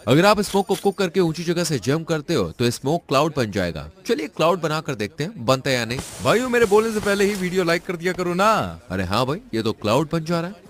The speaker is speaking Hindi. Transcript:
अगर आप स्मोक को कुक करके ऊंची जगह से जंप करते हो तो स्मोक क्लाउड बन जाएगा। चलिए क्लाउड बनाकर देखते हैं बनता है या नहीं। भाइयों मेरे बोलने से पहले ही वीडियो लाइक कर दिया करो ना। अरे हाँ भाई, ये तो क्लाउड बन जा रहा है।